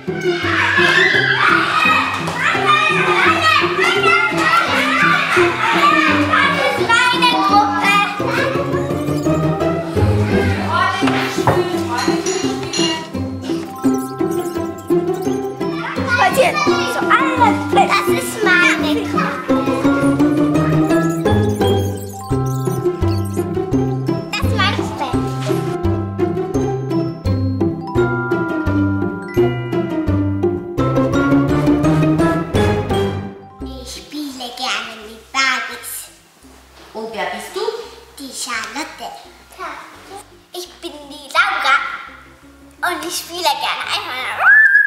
Das ist meine Gruppe. Das ist meine Gruppe. Ich spiele gerne mit Barbies. Und wer bist du? Die Charlotte. Ich bin die Laura und ich spiele gerne Einhörner.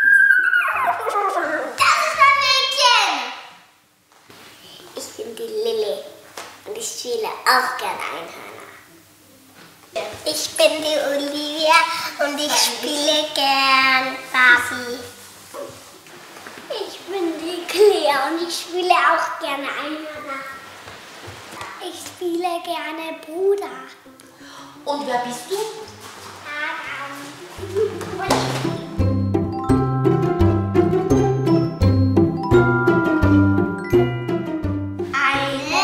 Das ist ein Mädchen. Ich bin die Lilly und ich spiele auch gerne Einhörner. Ich bin die Olivia und ich spiele gern Barbie. Ich bin die Claire und ich spiele auch gerne Einhörner. Ich spiele gerne Bruder. Und wer bist du? Eine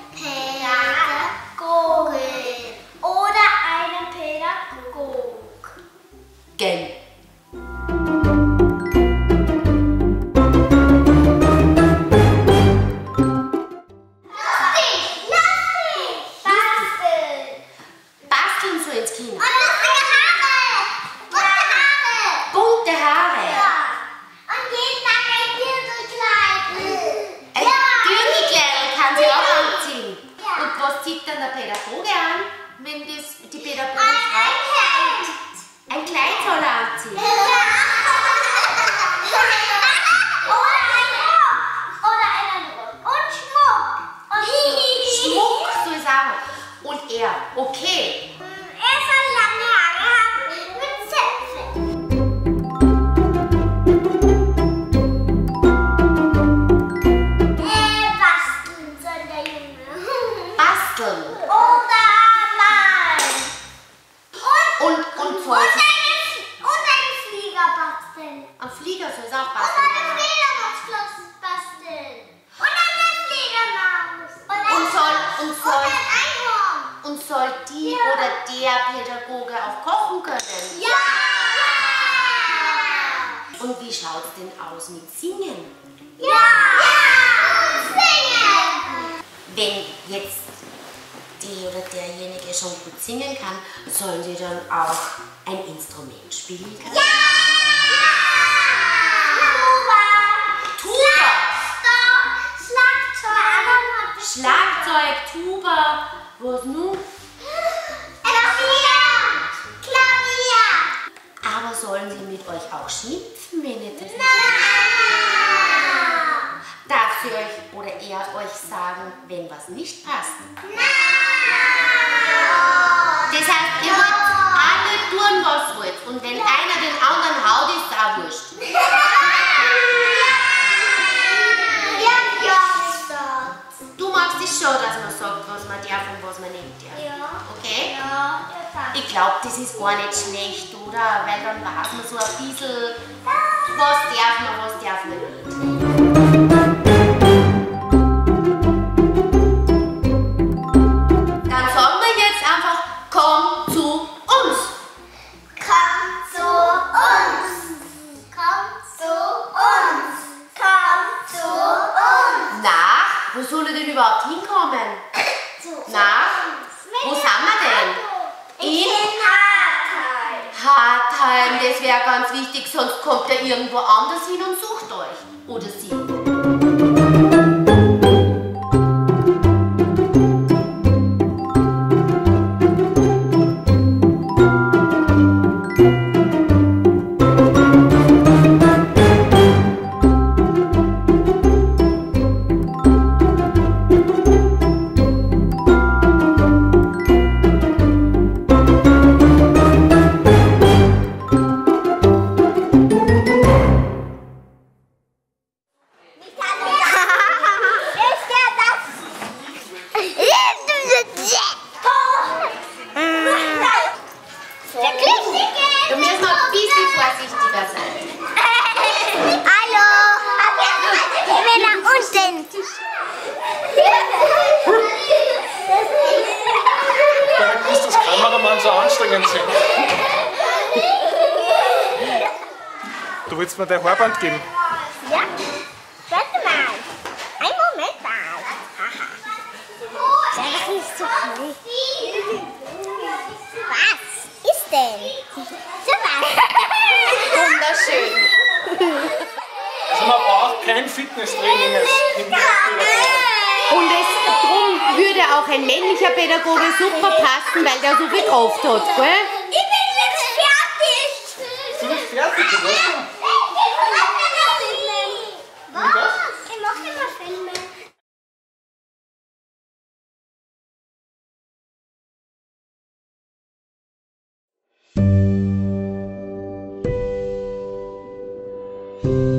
Pädagogin oder eine Pädagog. Gen. Basteln so ins Kino. Bunte Haare. Ein Dirndlkleid kann sie auch anziehen. Ja. Und was zieht dann der Pädagoge an, wenn das die Pädagogin fragt? Ein Kleid soll er anziehen. Schmuck soll es auch. Und er, okay. Basteln. Und soll einen Flieger basteln. am Flieger soll es auch Und basteln. eine Fledermaus basteln. Und eine Fledermaus. Und ein Einhorn. Und soll die oder der Pädagoge auch kochen können? Ja! Und wie schaut es denn aus mit Singen? Ja! Ja! Singen! Wenn jetzt die oder derjenige schon gut singen kann, sollen sie dann auch ein Instrument spielen können? Ja! Tuba! Schlagzeug! Schlagzeug, Tuba, was nun? Klavier! Aber sollen sie mit euch auch schnipfen, wenn ihr das nicht? Darf sie euch oder er euch sagen, wenn was nicht passt? Das heißt, ihr wollt alle tun, was wollt. Und wenn einer den anderen haut, ist es auch wurscht. Du magst es schon, dass man sagt, was man darf und was man nicht darf. Okay? Ich glaube, das ist gar nicht schlecht, oder? Weil dann weiß man so ein bisschen, was darf man, was darf man nicht. Dann sagen wir jetzt einfach, komm zu uns. Komm zu uns! Komm zu uns! Komm zu uns! Na, wo soll ich denn überhaupt hinkommen? Na, wo sind wir denn? In Hartheim! Hartheim, das wäre ganz wichtig, sonst kommt ihr irgendwo anders hin und sucht euch. Oder sie. so anstrengend sind. Du willst mir dein Haarband geben? Ja, warte mal. Ein Moment mal. Sei doch nicht so viel. Was ist denn? So was. Wunderschön. Also man braucht kein Fitnesstraining als Kinderpädagoge. Und drum würde auch ein männlicher Pädagoge super passen, weil der so viel Kraft hat, gell? Ich bin jetzt fertig. Du bist fertig, oder? Was? Ich mach immer Filme. Thank